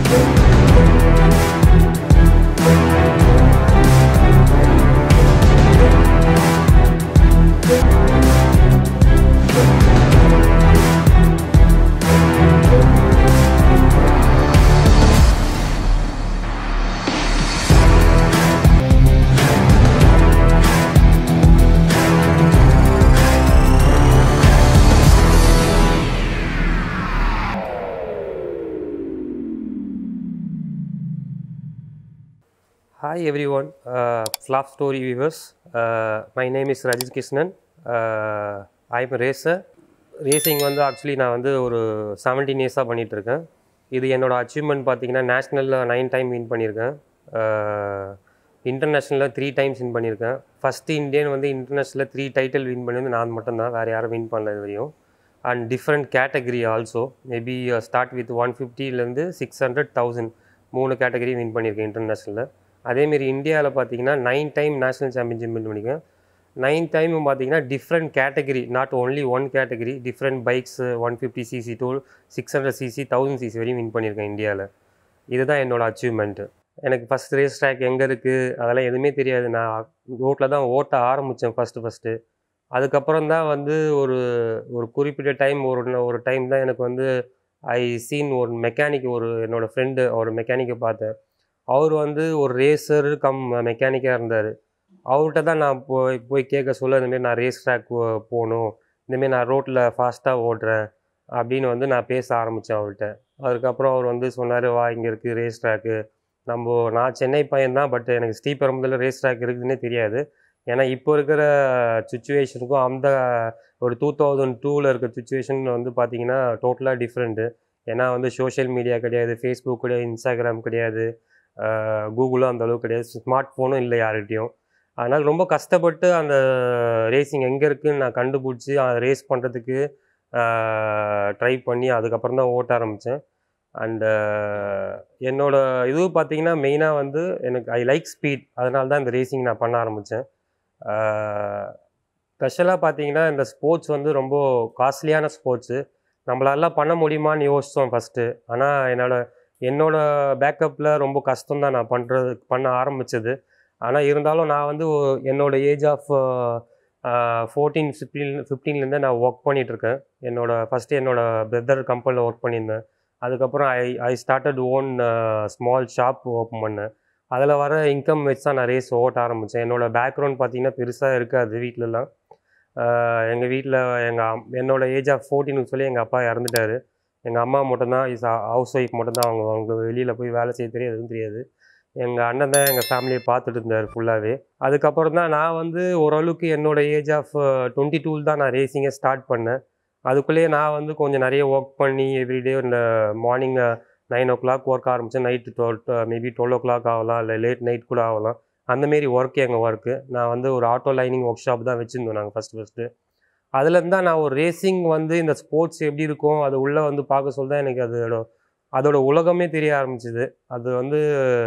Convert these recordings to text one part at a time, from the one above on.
Hi everyone, Flop Story viewers. My name is Rajini Krishnan. I am a racer. Racing வந்து actually நான் வந்து ஒரு 17 years-ஆ பண்ணிட்டு இருக்கேன். இது என்னோட அச்சீவ்மெண்ட் பார்த்தீங்கன்னா நேஷ்னலில் 9 டைம் வின் பண்ணியிருக்கேன். இன்டர்நேஷ்னலில் 3 டைம்ஸ் வின் பண்ணியிருக்கேன். ஃபஸ்ட்டு இந்தியன் வந்து இன்டர்நேஷ்னலில் 3 டைட்டில் வின் பண்ணி நான் மட்டும்தான், வேறு யாரும் வின் பண்ணல இது வரையும். And different category also maybe start with 150லேருந்து 600, 1000 3 கேட்டகரி வின் பண்ணியிருக்கேன் இன்டர்நேஷ்னலில். அதேமாரி இந்தியாவில் பார்த்தீங்கன்னா 9 டைம் நேஷ்னல் சாம்பியன்ஷிப் வின் பண்ணியிருக்கேன். 9 டைம் பார்த்தீங்கன்னா different category, not only one category, different bikes 150cc to 600cc 1000cc வரையும் வின் பண்ணியிருக்கேன் இந்தியாவில். இதுதான் என்னோடய அச்சீவ்மெண்ட்டு. எனக்கு ஃபஸ்ட் ரேஸ் ட்ராக் எங்கே இருக்குது அதெல்லாம் எதுவுமே தெரியாது. நான் ரோட்டில் தான் ஓட்ட ஆரம்பித்தேன் ஃபஸ்ட்டு. அதுக்கப்புறம் தான் வந்து ஒரு குறிப்பிட்ட டைம் ஒரு டைம் தான் எனக்கு வந்து ஒரு மெக்கானிக், என்னோடய ஃப்ரெண்டு ஒரு மெக்கானிக்கை பார்த்தேன். அவர் வந்து ஒரு ரேசர் கம் மெக்கானிக்காக இருந்தார். அவர்கிட்ட தான் நான் போய் கேட்க சொல்ல, இந்தமாரி நான் ரேஸ் ட்ராக் போகணும், இந்தமாரி நான் ரோட்டில் ஃபாஸ்ட்டாக ஓட்டுறேன் அப்படின்னு வந்து நான் பேச ஆரம்பித்தேன் அவர்கிட்ட. அதுக்கப்புறம் அவர் வந்து சொன்னார், வா இங்கே இருக்குது ரேஸ் ட்ராக்கு. நான் சென்னை பையன்தான், பட் எனக்கு ஸ்ரீபெரும்புதூரில் ரேஸ் ட்ராக் இருக்குதுன்னே தெரியாது. ஏன்னா இப்போ இருக்கிற சுச்சுவேஷனுக்கும் அந்த ஒரு 2002 இருக்கிற சுச்சுவேஷன் வந்து பார்த்திங்கன்னா டோட்டலாக டிஃப்ரெண்ட்டு. ஏன்னா வந்து சோஷியல் மீடியா கிடையாது, ஃபேஸ்புக் கிடையாது, இன்ஸ்டாகிராம் கிடையாது, கூகுளும் அந்தளவுக்கு கிடையாது, ஸ்மார்ட் ஃபோனும் இல்லை யார்கிட்டையும். அதனால் ரொம்ப கஷ்டப்பட்டு அந்த ரேசிங் எங்கே இருக்குதுன்னு நான் கண்டுபிடிச்சி ரேஸ் பண்ணுறதுக்கு ட்ரை பண்ணி அதுக்கப்புறம் தான் ஓட்ட ஆரம்பித்தேன். அண்டு என்னோடய இது பார்த்திங்கன்னா மெயினாக வந்து எனக்கு ஐ லைக் ஸ்பீட். அதனால தான் இந்த ரேசிங் நான் பண்ண ஆரம்பித்தேன். ஸ்பெஷலாக பார்த்திங்கன்னா இந்த ஸ்போர்ட்ஸ் வந்து ரொம்ப காஸ்ட்லியான ஸ்போர்ட்ஸு. நம்மளால பண்ண முடியுமான்னு யோசித்தோம் ஃபஸ்ட்டு. ஆனால் என்னோடய பேக்கப்பில் ரொம்ப கஷ்டம்தான் நான் பண்ண ஆரம்பித்தது. ஆனால் இருந்தாலும் நான் வந்து என்னோடய ஏஜ் ஆஃப் 14, 15லேருந்தே நான் ஒர்க் பண்ணிகிட்ருக்கேன். ஃபஸ்ட்டு என்னோடய பிரதர் கம்பெனியில் ஒர்க் பண்ணியிருந்தேன். அதுக்கப்புறம் I started own small shop open பண்ணேன். அதில் வர இன்கம் வச்சு தான் நான் ரேஸ் ஓட்ட ஆரம்பித்தேன். என்னோடய பேக்ரவுண்ட் பார்த்திங்கன்னா பெருசாக இருக்காது வீட்டிலலாம். எங்கள் வீட்டில் என்னோடய ஏஜ் ஆஃப் 14க்கு சொல்லி எங்கள் அப்பா இறந்துட்டார். எங்கள் அம்மா மட்டும்தான் ஹவுஸ் ஒய்ஃப் மட்டும்தான். அவங்க வெளியில் போய் வேலை செய்ய தெரியாது, எதுவும் தெரியாது. எங்கள் அண்ணன் தான் எங்கள் ஃபேமிலியை பார்த்துட்டு இருந்தார் ஃபுல்லாகவே. அதுக்கப்புறம் தான் நான் வந்து ஓரளவுக்கு என்னோடய ஏஜ் ஆஃப் 22 தான் நான் ரேசிங்கை ஸ்டார்ட் பண்ணேன். அதுக்குள்ளேயே நான் வந்து கொஞ்சம் நிறைய ஒர்க் பண்ணி எவ்ரிடே இந்த மார்னிங் 9 o'clock ஒர்க் ஆரம்பித்தேன். நைட்டு மேபி 12 o'clock ஆகலாம், இல்லை லேட் நைட் கூட ஆகலாம். அந்தமாரி எங்கள் ஒர்க்கு. நான் வந்து ஒரு ஆட்டோ லைனிங் ஒர்க் ஷாப் தான் வச்சுருந்தோம் நாங்கள் ஃபஸ்ட்டு. அதுலேருந்து தான் நான் ஒரு ரேசிங் வந்து இந்த ஸ்போர்ட்ஸ் எப்படி இருக்கும் அது உள்ளே வந்து பார்க்க சொல்ல தான் எனக்கு அதோட உலகமே தெரிய ஆரம்பிச்சிது. அது வந்து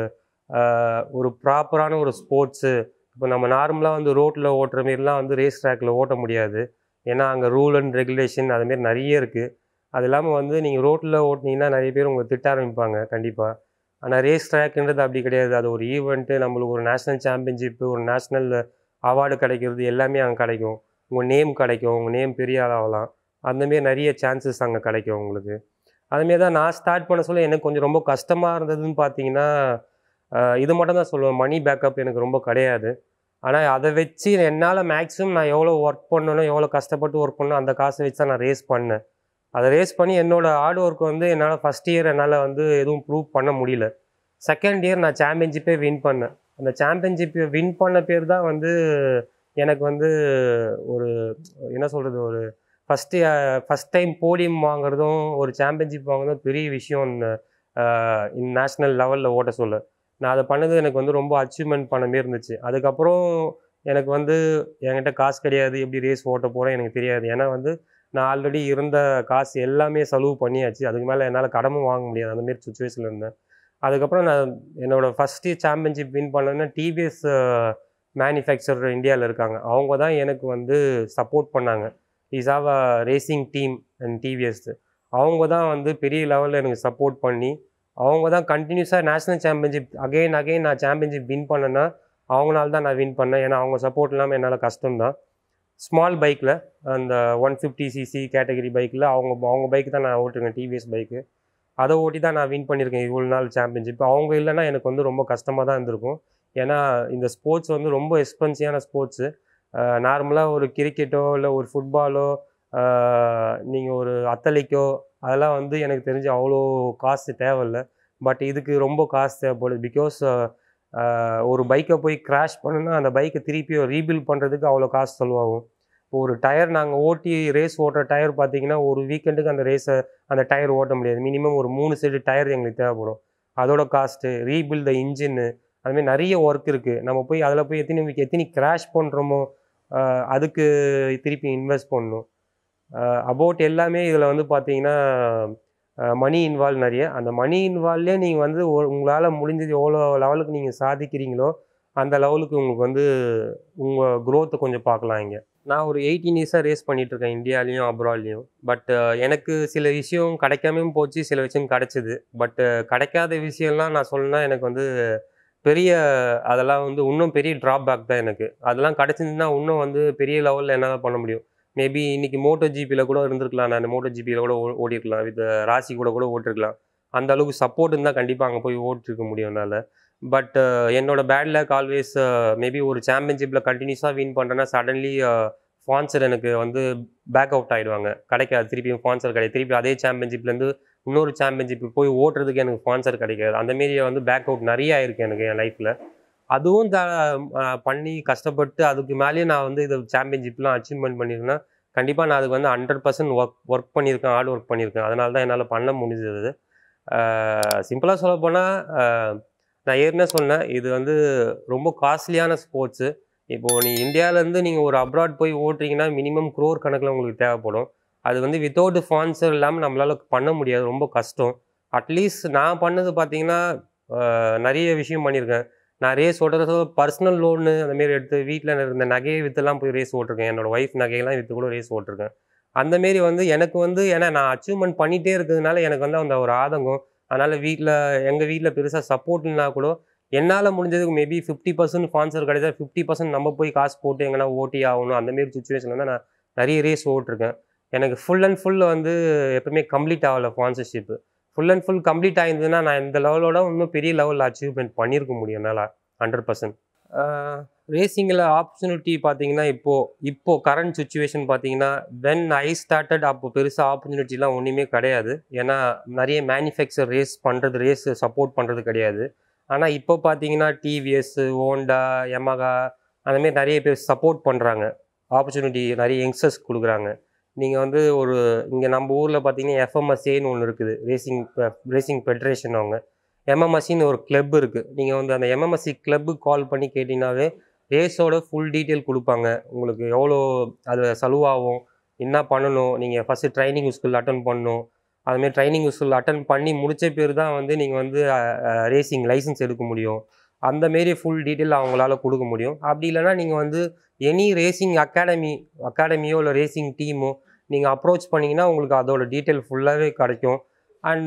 ஒரு ப்ராப்பரான ஒரு ஸ்போர்ட்ஸு. இப்போ நம்ம நார்மலாக வந்து ரோட்டில் ஓட்டுற மாரிலாம் வந்து ரேஸ் ட்ராக்கில் ஓட்ட முடியாது. ஏன்னா அங்கே ரூல் அண்ட் ரெகுலேஷன் அதுமாரி நிறைய இருக்குது. அது இல்லாமல் வந்து நீங்கள் ரோட்டில் ஓட்டினீங்கன்னா நிறைய பேர் உங்களை திட்ட ஆரம்பிப்பாங்க கண்டிப்பாக. ஆனால் ரேஸ் ட்ராக்குன்றது அப்படி கிடையாது. அது ஒரு ஈவெண்ட்டு, நம்மளுக்கு ஒரு நேஷ்னல் சாம்பியன்ஷிப்பு, ஒரு நேஷ்னல் அவார்டு கிடைக்கிறது எல்லாமே அங்கே கிடைக்கும். உங்கள் நேம் கிடைக்கும், உங்கள் நேம் பெரிய ஆளாகலாம். அந்தமாரி நிறைய சான்சஸ் அங்கே கிடைக்கும் உங்களுக்கு. அதுமாரி தான் நான் ஸ்டார்ட் பண்ண சொல்ல எனக்கு கொஞ்சம் ரொம்ப கஷ்டமாக இருந்ததுன்னு பார்த்தீங்கன்னா, இது மட்டும் தான் சொல்லுவேன், மணி பேக்கப் எனக்கு ரொம்ப கிடையாது. ஆனால் அதை வச்சு என்னால் மேக்ஸிமம் நான் எவ்வளோ ஒர்க் பண்ணணும், எவ்வளோ கஷ்டப்பட்டு ஒர்க் பண்ணணும், அந்த காசை வச்சு தான் நான் ரேஸ் பண்ணேன். அதை ரேஸ் பண்ணி என்னோடய ஹார்ட் ஒர்க் வந்து என்னால் ஃபஸ்ட் இயர் என்னால் வந்து எதுவும் ப்ரூவ் பண்ண முடியல. செகண்ட் இயர் நான் சாம்பியன்ஷிப்பே வின் பண்ணேன். அந்த சாம்பியன்ஷிப்பை வின் பண்ண பேர் தான் வந்து எனக்கு வந்து ஒரு என்ன சொல்கிறது, ஒரு ஃபஸ்ட் டைம் போடியம் வாங்குறதும் ஒரு சாம்பியன்ஷிப் வாங்குறதும் பெரிய விஷயம். நேஷ்னல் லெவலில் ஓட்ட சொல்ல நான் அதை பண்ணது எனக்கு வந்து ரொம்ப அச்சீவ்மெண்ட் பண்ண மாரி இருந்துச்சு. அதுக்கப்புறம் எனக்கு வந்து என்கிட்ட காசு கிடையாது, எப்படி ரேஸ் ஓட்ட போகிறேன் எனக்கு தெரியாது. ஏன்னா வந்து நான் ஆல்ரெடி இருந்த காசு எல்லாமே செலவு பண்ணியாச்சு. அதுக்கு மேலே என்னால் கடமும் வாங்க முடியாது, அந்தமாரி சுச்சுவேஷனில் இருந்தேன். அதுக்கப்புறம் நான் என்னோடய ஃபஸ்ட்டு சாம்பியன்ஷிப் வின் பண்ணேன்னா டிவிஎஸ் மேனுஃபேக்சரர் இந்தியாவில் இருக்காங்க. அவங்க தான் எனக்கு வந்து சப்போர்ட் பண்ணாங்க. Is have a racing team and TVS. அவங்க தான் வந்து பெரிய லெவலில் எனக்கு சப்போர்ட் பண்ணி அவங்க தான் கண்டினியூஸாக நேஷனல் சாம்பியன்ஷிப் அகெயின் நான் சாம்பியன்ஷிப் வின் பண்ணேன்னா அவங்களால தான் நான் வின் பண்ணேன். ஏன்னா அவங்க சப்போர்ட் இல்லாமல் என்னால் கஷ்டம்தான். ஸ்மால் பைக்கில் அந்த 150cc கேட்டகரி பைக்கில் அவங்க பைக்கு தான் நான் ஓட்டிருக்கேன், டிவிஎஸ் பைக்கு. அதை ஓட்டி தான் நான் வின் பண்ணியிருக்கேன் இவ்வளோ நாள் சாம்பியன்ஷிப். அவங்க இல்லைன்னா எனக்கு வந்து ரொம்ப கஷ்டமாக தான் இருந்திருக்கும். ஏன்னா இந்த ஸ்போர்ட்ஸ் வந்து ரொம்ப எக்ஸ்பென்சிவான ஸ்போர்ட்ஸு. நார்மலாக ஒரு கிரிக்கெட்டோ இல்லை ஒரு ஃபுட்பாலோ நீங்கள் ஒரு அத்தலிக்கோ அதெல்லாம் வந்து எனக்கு தெரிஞ்சு அவ்வளோ காசு தேவையில்லை. பட் இதுக்கு ரொம்ப காசு தேவைப்படுது. பிகாஸ் ஒரு பைக்கை போய் கிராஷ் பண்ணுன்னா அந்த பைக்கை திருப்பி ரீபில்ட் பண்ணுறதுக்கு அவ்வளோ காசு செலவாகும். இப்போ ஒரு டயர் நாங்கள் ஓட்டி ரேஸ் ஓட்டுற டயர் பார்த்தீங்கன்னா ஒரு வீக்கெண்டுக்கு அந்த டயர் ஓட்ட முடியாது. மினிமம் ஒரு 3 செட்டு டயர் எங்களுக்கு தேவைப்படும். அதோட காஸ்ட்டு, ரீபில்ட் த இன்ஜின்னு, அதுமாதிரி நிறைய ஒர்க் இருக்குது. நம்ம போய் அதில் போய் எத்தனை கிராஷ் பண்ணுறோமோ அதுக்கு திருப்பி இன்வெஸ்ட் பண்ணணும். அபவுட் எல்லாமே இதில் வந்து பார்த்தீங்கன்னா மணி இன்வால்வ் நிறைய. அந்த மணி இன்வால்வ்லேயே நீங்கள் வந்து உங்களால் முடிஞ்சது எவ்வளோ லெவலுக்கு நீங்கள் சாதிக்கிறீங்களோ அந்த லெவலுக்கு உங்களுக்கு வந்து உங்கள் க்ரோத்தை கொஞ்சம் பார்க்கலாம். இங்கே நான் ஒரு 18 இயர்ஸாக ரேஸ் பண்ணிகிட்ருக்கேன், இந்தியாலேயும் அப்ராட்லேயும். பட் எனக்கு சில விஷயம் கிடைக்காமையும் போச்சு, சில விஷயம் கிடச்சிது. பட்டு கிடைக்காத விஷயம்லாம் நான் சொல்லணுன்னா எனக்கு வந்து பெரிய அதெல்லாம் வந்து இன்னும் பெரிய ட்ராபேக் தான் எனக்கு. அதெல்லாம் கிடச்சிருந்துன்னா இன்னும் வந்து பெரிய லெவலில் என்னால் பண்ண முடியும். மேபி இன்றைக்கி மோட்டோஜிபியில் கூட இருந்திருக்கலாம். நான் மோட்டோஜிபியில் கூட ஓடிருக்கலாம், வித் ராசி கூட ஓட்டிருக்கலாம். அந்த அளவுக்கு சப்போர்ட் இருந்தால் கண்டிப்பாக அங்கே போய் ஓட்டிருக்க முடியும் என்னால். பட் என்னோடய பேட் லக் ஆல்வேஸ் மேபி ஒரு சாம்பியன்ஷிப்பில் கண்டினியூஸாக வின் பண்ணுறேன்னா சடன்லி ஸ்பான்சர் எனக்கு வந்து பேக் அவுட் ஆகிடுவாங்க, கிடைக்காது. திருப்பியும் ஸ்பான்சர் கிடையாது. திருப்பி அதே சாம்பியன்ஷிப்லேருந்து இன்னொரு சாம்பியன்ஷிப் போய் ஓட்டுறதுக்கு எனக்கு ஸ்பான்சர் கிடைக்காது. அந்தமாரி வந்து பேக் அவுட் நிறைய ஆயிருக்கு எனக்கு என் லைஃப்பில். அதுவும் பண்ணி கஷ்டப்பட்டு அதுக்கு மேலேயும் நான் வந்து இதை சாம்பியன்ஷிப்லாம் அச்சீவ்மெண்ட் பண்ணியிருக்கேன்னா கண்டிப்பாக நான் அதுக்கு வந்து 100% ஒர்க் பண்ணியிருக்கேன், ஹார்ட் ஒர்க் பண்ணியிருக்கேன். அதனால தான் என்னால் பண்ண முடிஞ்சது. சிம்பிளாக சொல்லப்போனால் நான் ஏற்கனவே சொன்னேன், இது வந்து ரொம்ப காஸ்ட்லியான ஸ்போர்ட்ஸு. இப்போது இந்தியாவிலேருந்து நீங்கள் ஒரு அப்ராட் போய் ஓட்டுறீங்கன்னா மினிமம் க்ரோர் கணக்கில் உங்களுக்கு தேவைப்படும். அது வந்து வித்தவுட் ஸ்பான்சர் இல்லாமல் நம்மளால் பண்ண முடியாது, ரொம்ப கஷ்டம். அட்லீஸ்ட் நான் பண்ணது பார்த்தீங்கன்னா நிறைய விஷயம் பண்ணியிருக்கேன். நான் ரேஸ் ஓட்டுறது பர்சனல் லோனு அந்தமாரி எடுத்து வீட்டில் இருந்த நகையை விற்றுலாம் போய் ரேஸ் ஓட்டிருக்கேன். என்னோடய ஒய்ஃப் நகையெல்லாம் விற்று கூட ரேஸ் ஓட்டிருக்கேன். அந்தமாரி வந்து எனக்கு வந்து ஏன்னா நான் அச்சீவ்மெண்ட் பண்ணிகிட்டே இருக்கிறதுனால எனக்கு வந்து அந்த ஒரு ஆதங்கம். அதனால் எங்கள் வீட்டில் பெருசாக சப்போர்ட் இல்லைனா கூட என்னால் முடிஞ்சதுக்கு மேபி 50% ஸ்பான்சர் கிடைச்சா 50% நம்ம போய் காசு போட்டு எங்கன்னா ஓட்டி ஆகணும். அந்தமாரி சுச்சுவேஷனில் தான் நான் நிறைய ரேஸ் ஓட்டிருக்கேன். எனக்கு ஃபுல் அண்ட் ஃபுல் வந்து எப்பவுமே கம்ப்ளீட் ஆகலை sponsorship. Full and full complete ஆகிருந்ததுன்னா நான் இந்த லெவலோட இன்னும் பெரிய லெவலில் அச்சீவ்மெண்ட் பண்ணியிருக்க முடியும் என்னால் 100%. ரேசிங்கில் ஆப்பர்ச்சுனிட்டி பார்த்தீங்கன்னா இப்போது கரண்ட் சுச்சுவேஷன் பார்த்தீங்கன்னா வென் ஐ ஸ்டார்டட் அப்போ பெருசாக ஆப்பர்ச்சுனிட்டிலாம் ஒன்றுமே கிடையாது. ஏன்னா நிறைய மேனுஃபேக்சர் ரேஸ் சப்போர்ட் பண்ணுறது கிடையாது. ஆனால் இப்போ பார்த்தீங்கன்னா டிவிஎஸ், ஹோண்டா, யமஹா அந்தமாரி நிறைய பேர் சப்போர்ட் பண்ணுறாங்க. ஆப்பர்ச்சுனிட்டி நிறைய யங்ஸ்டர்ஸ் கொடுக்குறாங்க. நீங்கள் வந்து இங்கே நம்ம ஊரில் பார்த்தீங்கன்னா எஃப்எம்எஸ்ஏன்னு ஒன்று இருக்குது, ரேசிங் ஃபெடரேஷன். அவங்க எம்எம்எஸ்சின்னு ஒரு கிளப் இருக்குது. நீங்கள் வந்து அந்த எம்எம்எஸ்சி கிளப்புக்கு கால் பண்ணி கேட்டிங்கனாவே ரேஸோட ஃபுல் டீட்டெயில் கொடுப்பாங்க. உங்களுக்கு எவ்வளோ அது செலவாகும், என்ன பண்ணணும், நீங்கள் ஃபஸ்ட்டு ட்ரைனிங் ஸ்கூல் அட்டன் பண்ணணும். அதுமாரி ட்ரைனிங் ஸ்கூல் அட்டன் பண்ணி முடித்த பேர் தான் வந்து நீங்கள் வந்து ரேசிங் லைசன்ஸ் எடுக்க முடியும். அந்தமாரி ஃபுல் டீட்டெயில் அவங்களால கொடுக்க முடியும். அப்படி இல்லைனா நீங்கள் வந்து எனி ரேசிங் அகாடமியோ இல்லை ரேசிங் டீமோ நீங்கள் அப்ரோச் பண்ணிங்கன்னா உங்களுக்கு அதோட டீட்டெயில் ஃபுல்லாகவே கிடைக்கும். அண்ட்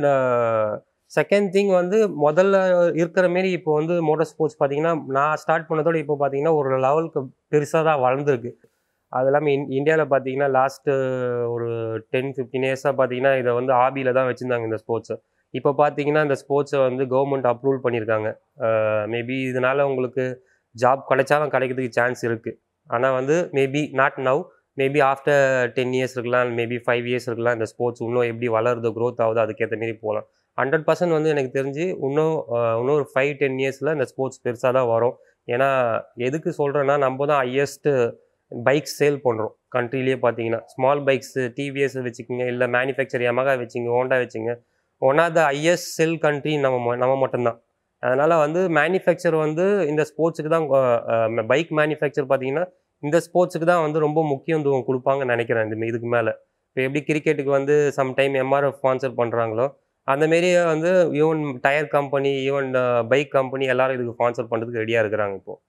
செகண்ட் திங் வந்து முதல்ல இருக்கிற மாரி இப்போ வந்து மோட்டார் ஸ்போர்ட்ஸ் பார்த்தீங்கன்னா நான் ஸ்டார்ட் பண்ணதோடு இப்போ பார்த்தீங்கன்னா ஒரு லெவலுக்கு பெருசாக தான் வளர்ந்துருக்கு. அது இல்லாமல் இந்தியாவில் பார்த்தீங்கன்னா லாஸ்ட்டு ஒரு 10-15 இயர்ஸாக பார்த்தீங்கன்னா இதை வந்து ஹாபியில் தான் வச்சுருந்தாங்க இந்த ஸ்போர்ட்ஸை. இப்போ பார்த்தீங்கன்னா இந்த ஸ்போர்ட்ஸை வந்து கவர்மெண்ட் அப்ரூவல் பண்ணியிருக்காங்க. மேபி இதனால் உங்களுக்கு ஜாப் கிடைச்சாலும் கிடைக்கிறதுக்கு சான்ஸ் இருக்குது. ஆனால் வந்து maybe not now, maybe after 10 years இருக்கலாம், மேபி 5 இயர்ஸ் இருக்கலாம். இந்த ஸ்போர்ட்ஸ் இன்னும் எப்படி வளருது, க்ரோத் ஆகுது, அதுக்கேற்ற மாரி போகலாம். 100% வந்து எனக்கு தெரிஞ்சு இன்னும் ஒரு 5-10 இயர்ஸில் இந்த ஸ்போர்ட்ஸ் பெருசாக தான் வரும். ஏன்னா எதுக்கு சொல்கிறேன்னா நம்ம தான் ஹையஸ்ட்டு பைக்ஸ் சேல் பண்ணுறோம் கண்ட்ரிலேயே. பார்த்தீங்கன்னா ஸ்மால் பைக்ஸு டிவிஎஸ் வச்சுக்கிங்க, இல்லை மேனுஃபேக்சர் யமஹா வச்சுங்க, ஹோண்டா வச்சுங்க, one of the highest sell country நம்ம மட்டும்தான். அதனால் வந்து மேனுஃபேக்சர் வந்து இந்த ஸ்போர்ட்ஸுக்கு தான் பைக் மேனுஃபேக்சர் பார்த்தீங்கன்னா இந்த ஸ்போர்ட்ஸுக்கு தான் வந்து ரொம்ப முக்கியத்துவம் கொடுப்பாங்கன்னு நினைக்கிறேன். இதுக்கு மேலே இப்போ எப்படி கிரிக்கெட்டுக்கு வந்து சம்டைம் எம்ஆர்எஃப் ஸ்பான்சர் பண்ணுறாங்களோ அந்தமாரி வந்து even tyre company, even bike company எல்லோரும் இதுக்கு ஸ்பான்சர் பண்ணுறதுக்கு ரெடியாக இருக்கிறாங்க இப்போது.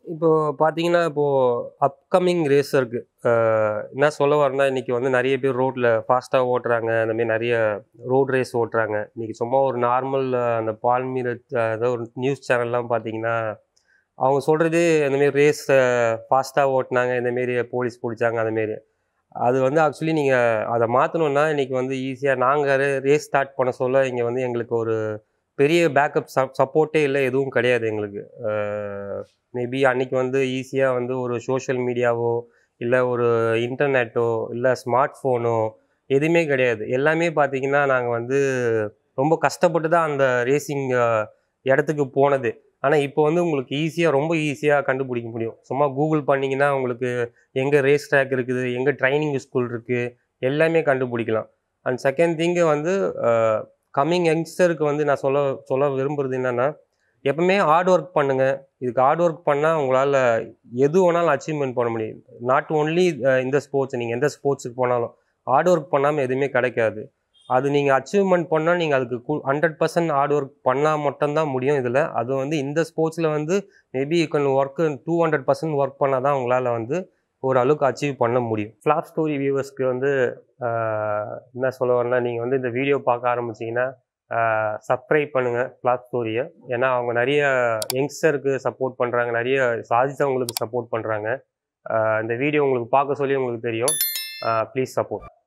இப்போ பார்த்தீங்கன்னா, இப்போ அப்கமிங் ரேஸருக்கு என்ன சொல்ல வரேன்னா, இன்னைக்கு வந்து நெறைய பேர் ரோட்ல ஃபாஸ்ட்டா ஓட்டுறாங்க. அந்த மாரி நெறைய ரோட் ரேஸ் ஓட்டுறாங்க. இன்னைக்கு சும்மா ஒரு நார்மல் அந்த பால்மீரத் ஏதோ ஒரு நியூஸ் சேனல்லாம் பார்த்தீங்கன்னா, அவங்க சொல்றதே இந்த மாரி ரேஸ ஃபாஸ்ட்டா ஓட்டுனாங்க. இந்த மாரி போலீஸ் புடிச்சாங்க அந்த மாரி. அது வந்து ஆக்சுவலி நீங்க அத மாத்தணும்னா, இன்னைக்கு வந்து ஈஸியா நாங்க ரேஸ் ஸ்டார்ட் பண்ண சொல்ல, இங்க வந்து எங்களுக்கு ஒரு பெரிய பேக்கப் சப்போர்ட்டே இல்ல. எதுவும் கிடையாது எங்களுக்கு. மேபி அன்னைக்கு வந்து ஈஸியா வந்து ஒரு சோஷியல் மீடியாவோ, இல்ல ஒரு இன்டர்நெட்டோ, இல்ல ஸ்மார்ட் ஃபோனோ எதுவுமே கிடையாது. எல்லாமே பார்த்தீங்கன்னா, நாங்க வந்து ரொம்ப கஷ்டப்பட்டு தான் அந்த ரேசிங் இடத்துக்கு போனது. ஆனா, இப்போ வந்து உங்களுக்கு ரொம்ப ஈஸியா கண்டுபிடிக்க முடியும். சும்மா கூகுள் பண்ணீங்கன்னா, உங்களுக்கு எங்க ரேஸ் ட்ராக் இருக்குது, எங்க ட்ரெய்னிங் ஸ்கூல் இருக்கு, எல்லாமே கண்டுபிடிக்கலாம். அண்ட் செகண்ட் திங் வந்து அ கம்மிங் யங்ஸ்டருக்கு வந்து நான் சொல்ல சொல்ல விரும்புறது என்னன்னா, எப்பவுமே ஹார்ட் ஒர்க் பண்ணுங்க. இதுக்கு ஹார்ட் ஒர்க் பண்ணா உங்களால எது வேணாலும் அச்சீவ்மென்ட் பண்ண முடியும். நாட் ஒன்லி இந்த ஸ்போர்ட்ஸ். நீங்க எந்த ஸ்போர்ட்ஸ்க்கு போனாலும் ஹார்ட் ஒர்க் பண்ணாம எதுவுமே கிடைக்காது. அது நீங்க அச்சீவ்மென்ட் பண்ணா நீங்க அதுக்கு 100% ஹார்ட் ஒர்க் பண்ணா மட்டும் தான் முடியும் இதுல. அது வந்து இந்த ஸ்போர்ட்ஸ்ல வந்து maybe you can work 200% work பண்ணா தான் உங்களால வந்து ஓரளவுக்கு அச்சீவ் பண்ண முடியும். ஃபிளாப் ஸ்டோரி வியூவர்ஸ்க்கு வந்து அ என்ன சொல்ல வரேன்னா, நீங்க வந்து இந்த வீடியோ பார்க்க ஆரம்பிச்சீங்கன்னா, சப்ஸ்கிரைப் பண்ணுங்க ஃபிளாப் ஸ்டோரிய. ஏன்னா அவங்க நெறைய யங்ஸ்டருக்கு சப்போர்ட் பண்றாங்க. நெறைய சாதிச்சவங்களுக்கு சப்போர்ட் பண்றாங்க. இந்த வீடியோ உங்களுக்கு பார்க்க சொல்லி உங்களுக்கு தெரியும். Please support.